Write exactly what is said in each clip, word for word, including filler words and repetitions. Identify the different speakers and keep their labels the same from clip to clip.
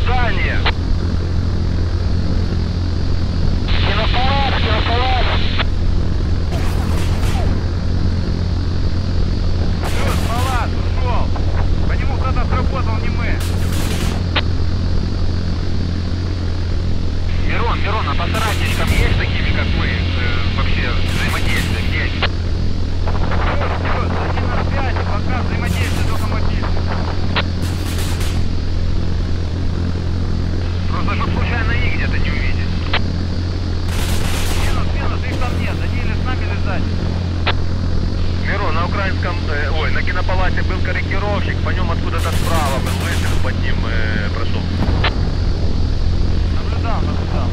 Speaker 1: здание. Кинопалат, кинопалат. Плюс, палат, ушел. По нему кто-то сработал, не мы. Мирон, Мирон, а по соратничкам есть такими, как мы, э, вообще взаимодействие? Есть. Плюс, один на пять, пока взаимодействие только мобильный. Просто чтоб случайно их где-то не увидеть. Минус, минус, их там нет, они или с нами, или сзади. Мирон, на украинском, э, ой, на кинопалате был корректировщик, по нем откуда-то справа был выстрел, под ним э, прошел. Наблюдал, наблюдал.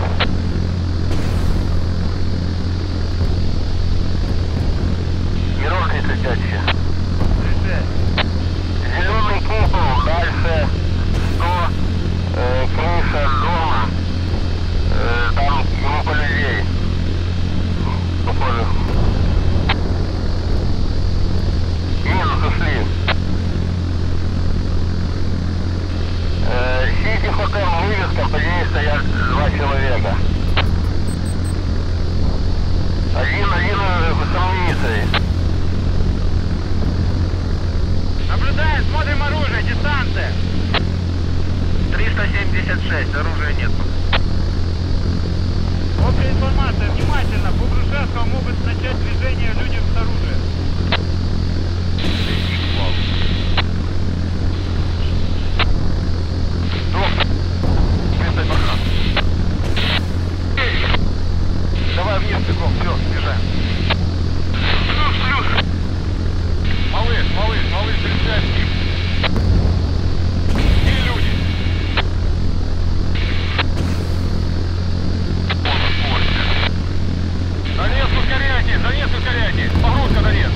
Speaker 1: Мирон, тридцать пять. тридцать пять. Зеленый купол, дальше сто, э, крыша дома, э, там группа людей. Похоже. Минус ушли. Э, Сити хотел, вывеска, по ней стоят два человека. Один, один с амуницией. Наблюдаем, смотрим оружие, дистанция. триста семьдесят шесть, оружия нет. Общая информация, внимательно, по Грушевскому могут начать движение люди с оружием. Давай вниз бегом, все, снижаем. Плюс, плюс. Малыш, малыш, малыш, тридцать. И люди. Донец, ускоряйте, Донец, ускоряйте. Погрузка, Донец.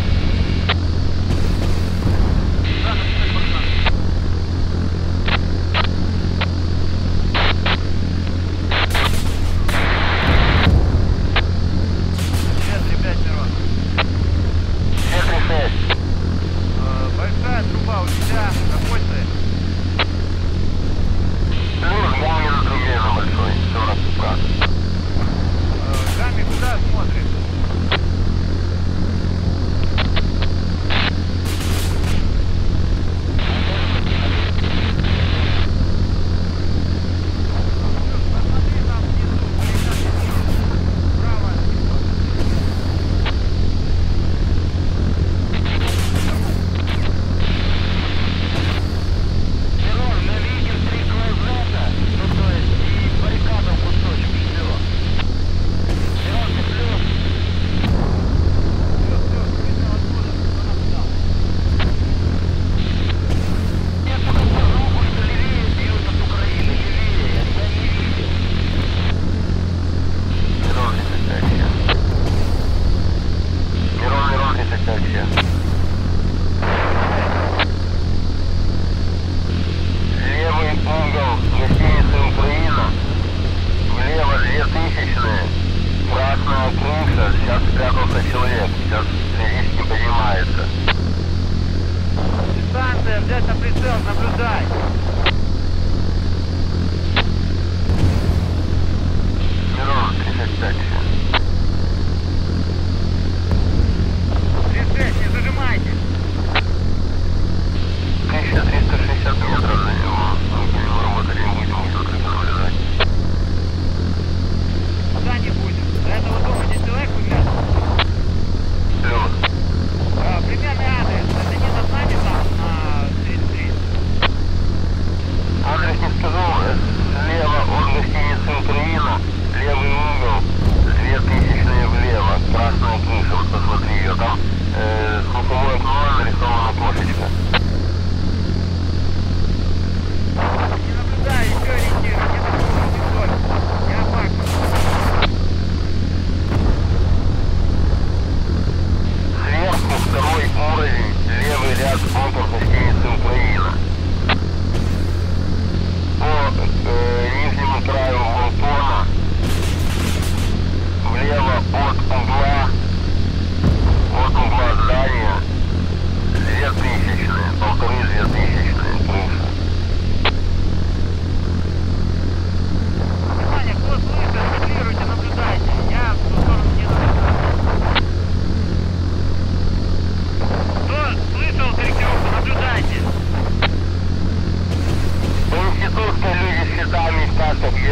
Speaker 1: Большая труба у тебя, какой ты? Плюс, главный на трубе на большой, сорок градусов. Гами, куда смотришь?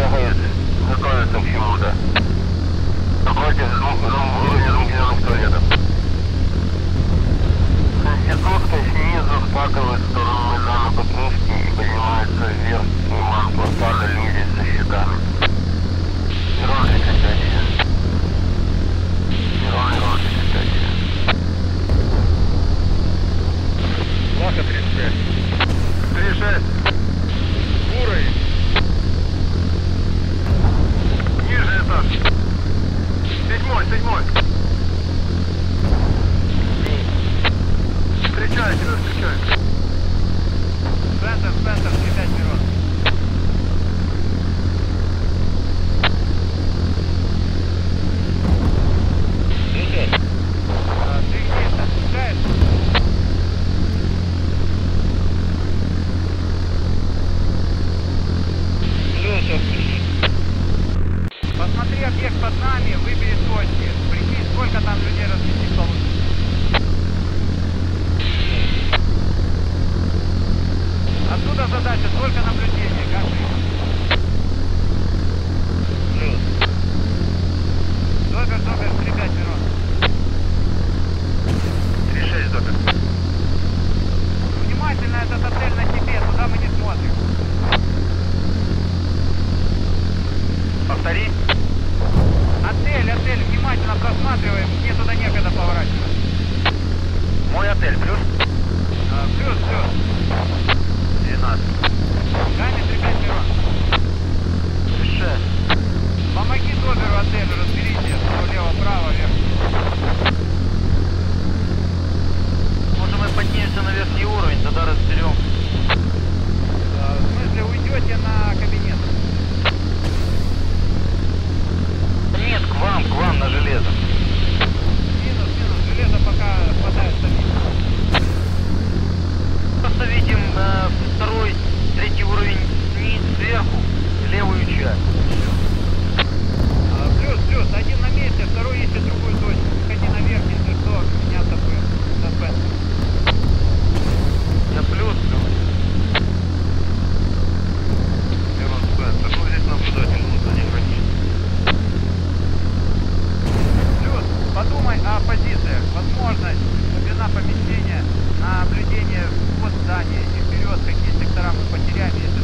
Speaker 1: бегает, готовится к чему-то. Напротив уровня двух зеленых туалетов. Конституция снизу вскакивает в сторону Майдана Покровки и поднимается вверх к манку отпада люди со щитами. Мирон тридцать пять. Мирон, Мирон тридцать пять. Лаха тридцать пять. тридцать шесть. Уровень. Нижний этаж. Седьмой, седьмой. Встречаю тебя, встречаю. Центр, центр, встречать Мирон. Встречай. Ты где-то встречаешь? Посмотри объект под нами, выбери точки. Прикинь, сколько там людей разместить получится. Отсюда задача, сколько наблюдений, как ты? Плюс. Супер, супер, три пять минут. три шесть, супер. Внимательно, этот отель на тебе, туда мы не смотрим. Повтори. Отель, отель, внимательно просматриваем, мне туда некогда поворачивать. Мой отель, плюс? А, плюс, плюс. двенадцать. Ганец, ребят, Мирон. шесть. Помоги Доберу отелю, разберите, что лево, право, вверх. Может, мы поднимемся на верхний уровень, тогда разберем. А, в смысле, уйдете на кабинет? Нет, к вам, к вам на железо. Минус, минус, железо пока хватает самим. Просто видим э, второй, третий уровень вниз, сверху, левую часть. А, плюс, плюс, один на месте, второй ищет другую точку. Выходи наверх, если что, меняться будет. Заспен. Я плюс, плюс. Мирон, Спенсер, ну здесь наблюдатель лучше не хранить. Плюс, подумай о позициях. Возможность, глубина помещения, наблюдение под здание и вперед, какие сектора мы потеряем, если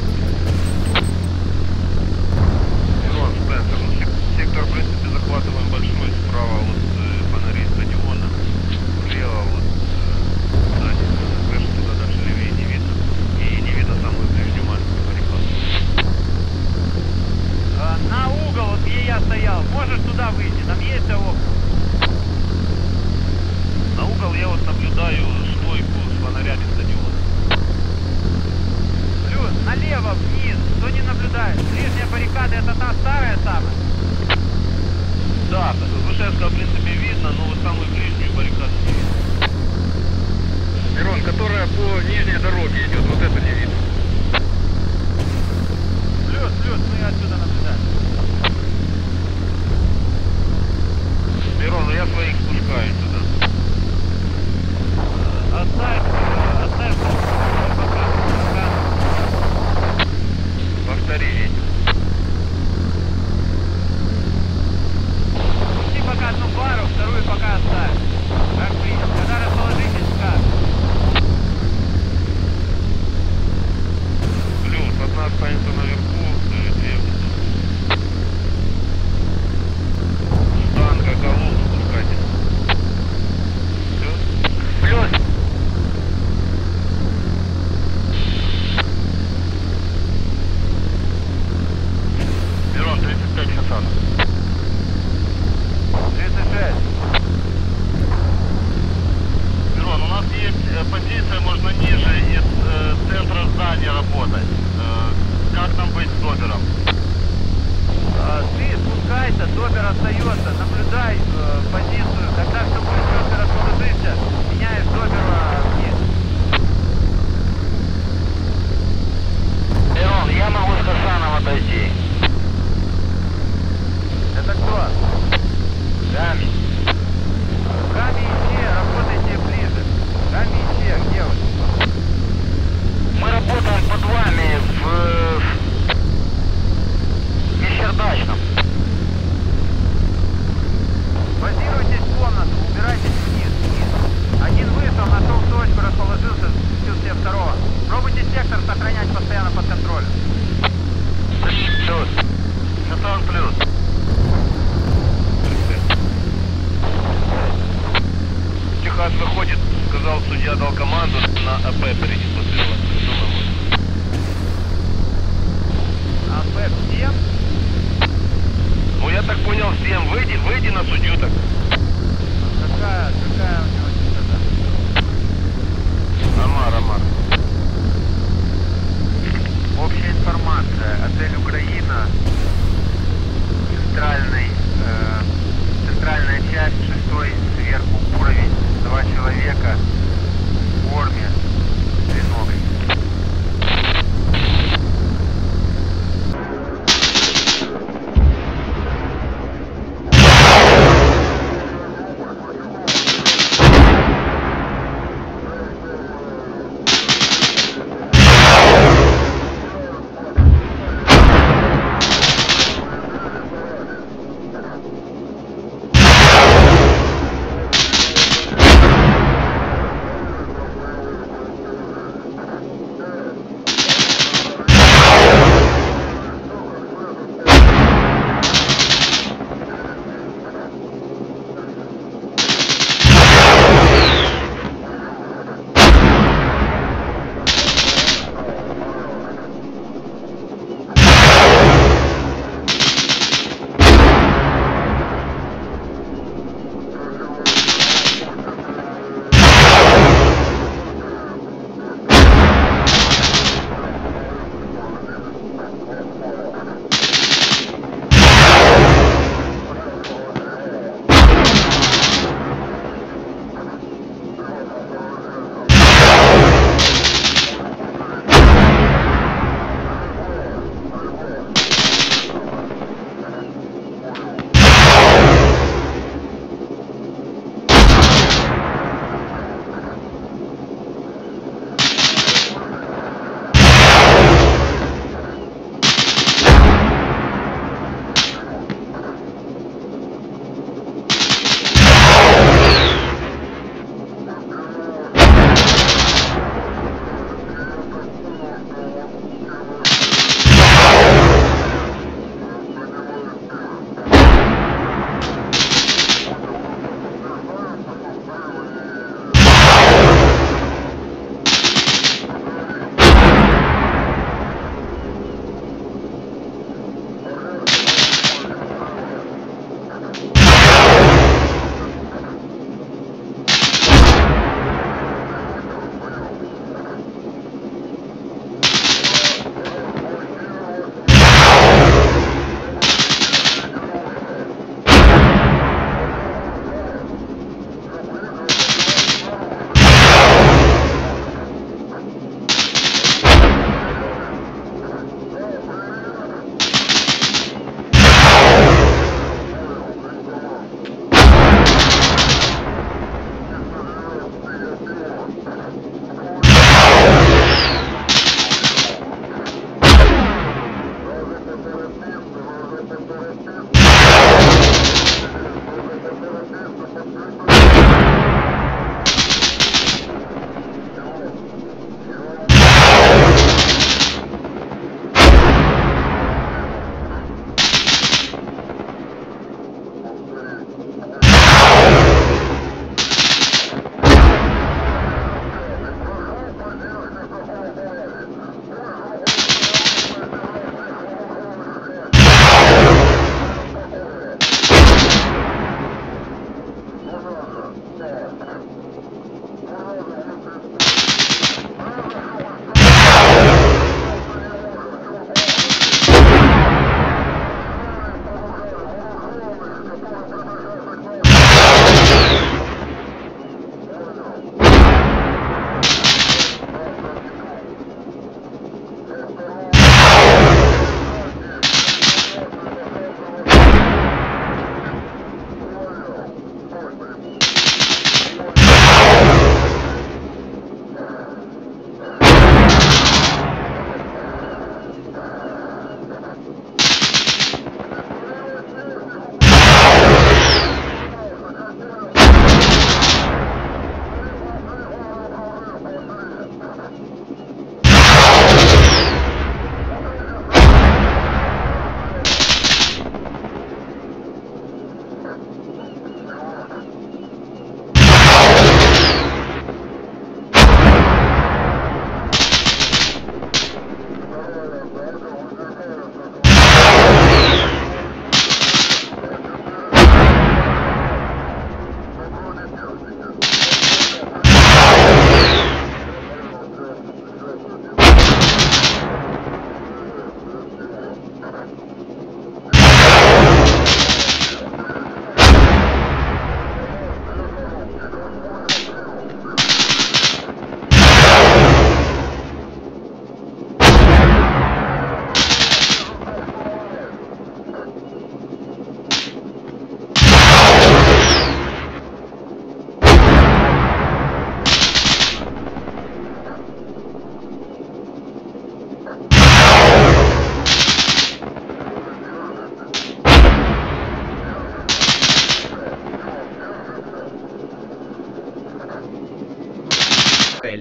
Speaker 1: Мирон, Спенсер, ну сектор, в принципе, захватываем большой, справа вот э, фонари стадиона, слева вот э, здание, выше туда дальше левее не видно, и не видно самую ближнюю маленькую баррикаду. А, на угол, вот где я стоял, можешь туда выйти, там есть окна. На угол я вот наблюдаю стойку с фонарями стадиона. Плюс, налево, вниз, кто не наблюдает. Ближняя баррикада, это та старая самая? Да, Вышевского, в принципе, видно, но вот самую ближнюю баррикаду не видно. Мирон, которая по нижней дороге идет, вот это не видно. Плюс, плюс, мы отсюда наблюдаем. Мирон, ну я своих спускаю сюда. Оставь, оставь, повтори, видите. Пусти пока одну пару, вторую пока оставь. Как принял. Когда расположитесь, как? Плюс, одна останется наверху, две. Штанга, голову спускайте. Плюс. Плюс. Мирон, тридцать пять часов. тридцать шесть. Мирон, у нас есть позиция, можно ниже из э, центра здания работать. Э, как нам быть с Добером? А, ты спускайся, Добер остается, наблюдай э, позицию, когда все будет четко расположиться, меняешь Добера вниз. Мирон, я могу с Хасаном отойти. Это кто? Гами. Гами и Че, работайте ближе. Гами и Че, где вы? Мы работаем под вами в... Шатана под контролем. Плюс. Шатан плюс.
Speaker 2: Техас выходит, сказал судья, дал команду на АП перейти посылка.
Speaker 1: АП всем?
Speaker 2: Ну я так понял всем, выйди, выйди на судью так.
Speaker 1: Какая, какая у него частота?
Speaker 2: Амар, Амар.
Speaker 1: Общая информация. Отель Украина. Центральный, э, центральная часть, шестой сверху уровень. Два человека в форме, с треногой.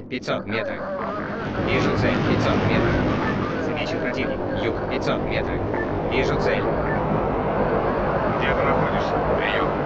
Speaker 3: пятьсот метров. Вижу цель, пятьсот метров. Замечен противник, юг, пятьсот метров. Вижу цель.
Speaker 4: Где ты находишься? Прием.